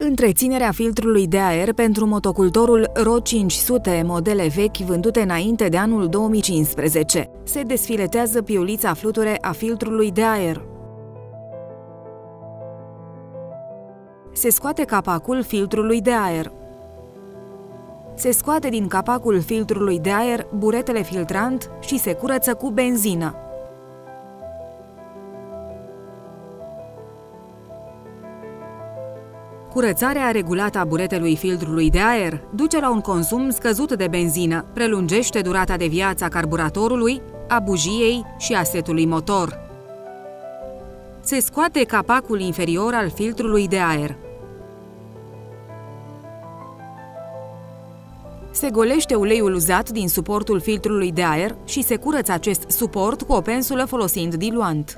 Întreținerea filtrului de aer pentru motocultorul RO 500, modele vechi vândute înainte de anul 2015. Se desfiletează piulița fluture a filtrului de aer. Se scoate capacul filtrului de aer. Se scoate din capacul filtrului de aer buretele filtrant și se curăță cu benzină. Curățarea regulată a buretelui filtrului de aer duce la un consum scăzut de benzină, prelungește durata de viață a carburatorului, a bujiei și a setului motor. Se scoate capacul inferior al filtrului de aer. Se golește uleiul uzat din suportul filtrului de aer și se curăță acest suport cu o pensulă folosind diluant.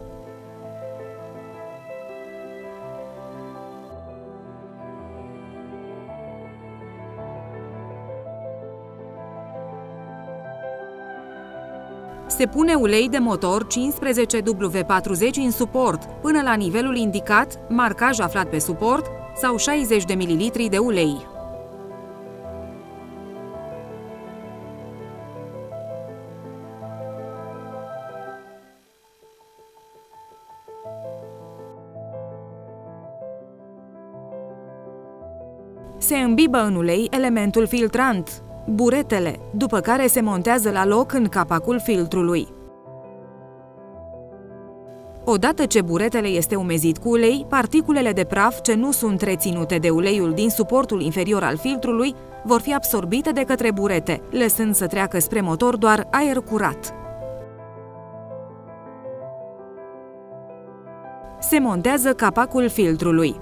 Se pune ulei de motor 15W40 în suport, până la nivelul indicat, marcaj aflat pe suport, sau 60 de ml de ulei. Se îmbibă în ulei elementul filtrant, buretele, după care se montează la loc în capacul filtrului. Odată ce buretele este umezit cu ulei, particulele de praf ce nu sunt reținute de uleiul din suportul inferior al filtrului vor fi absorbite de către burete, lăsând să treacă spre motor doar aer curat. Se montează capacul filtrului.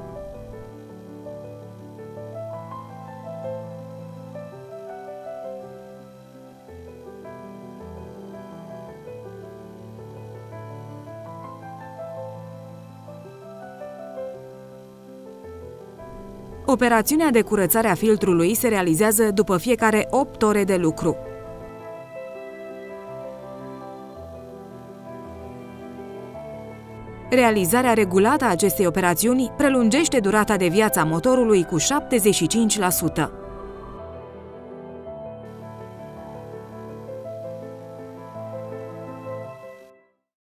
Operațiunea de curățare a filtrului se realizează după fiecare 8 ore de lucru. Realizarea regulată a acestei operațiuni prelungește durata de viață a motorului cu 75%.